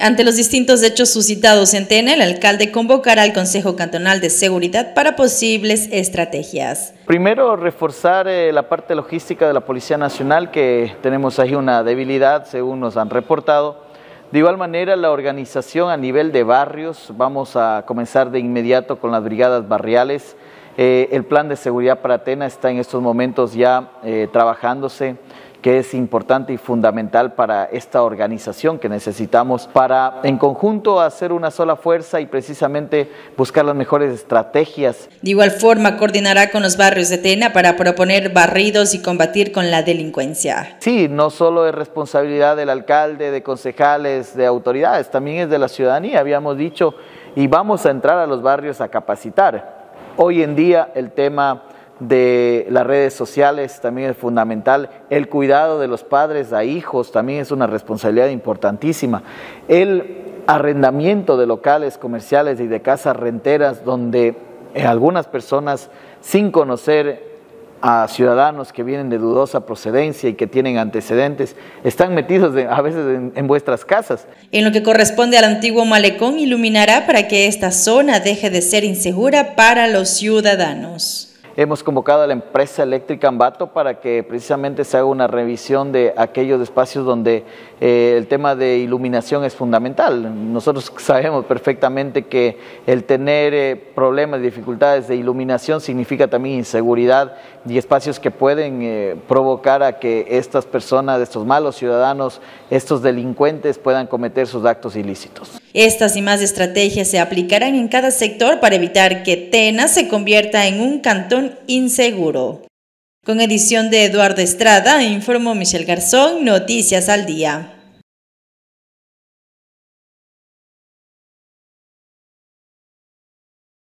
Ante los distintos hechos suscitados en Tena, el alcalde convocará al Consejo Cantonal de Seguridad para posibles estrategias. Primero, reforzar la parte logística de la Policía Nacional, que tenemos ahí una debilidad, según nos han reportado. De igual manera, la organización a nivel de barrios, vamos a comenzar de inmediato con las brigadas barriales. El plan de seguridad para Tena está en estos momentos ya trabajándose, que es importante y fundamental para esta organización que necesitamos para en conjunto hacer una sola fuerza y precisamente buscar las mejores estrategias. De igual forma, coordinará con los barrios de Tena para proponer barridos y combatir con la delincuencia. Sí, no solo es responsabilidad del alcalde, de concejales, de autoridades, también es de la ciudadanía, habíamos dicho, y vamos a entrar a los barrios a capacitar. Hoy en día el tema de las redes sociales también es fundamental, el cuidado de los padres a hijos también es una responsabilidad importantísima, el arrendamiento de locales comerciales y de casas renteras donde algunas personas sin conocer a ciudadanos que vienen de dudosa procedencia y que tienen antecedentes, están metidos a veces en vuestras casas. En lo que corresponde al antiguo malecón, iluminará para que esta zona deje de ser insegura para los ciudadanos. Hemos convocado a la empresa eléctrica Ambato para que precisamente se haga una revisión de aquellos espacios donde el tema de iluminación es fundamental. Nosotros sabemos perfectamente que el tener problemas y dificultades de iluminación significa también inseguridad y espacios que pueden provocar a que estas personas, estos malos ciudadanos, estos delincuentes puedan cometer sus actos ilícitos. Estas y más estrategias se aplicarán en cada sector para evitar que Tena se convierta en un cantón inseguro. Con edición de Eduardo Estrada, informó Michelle Garzón, Noticias al Día.